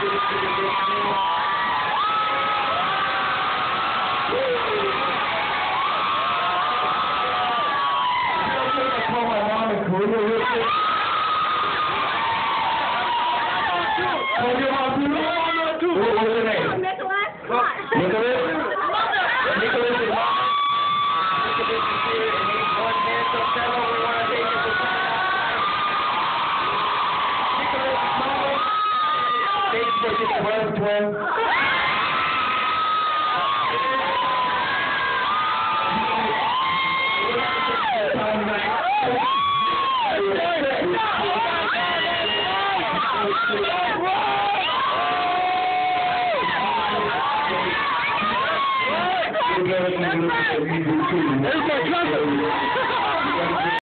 call my mom in Korea real quick. Call your mom too? What's your name? Nicholas? Nicholas? Nicholas is mom. Nicholas is here, and he's one handsome fellow. We want to take it to Nicholas is mama. Thank you for taking well, twin. There's my cousin.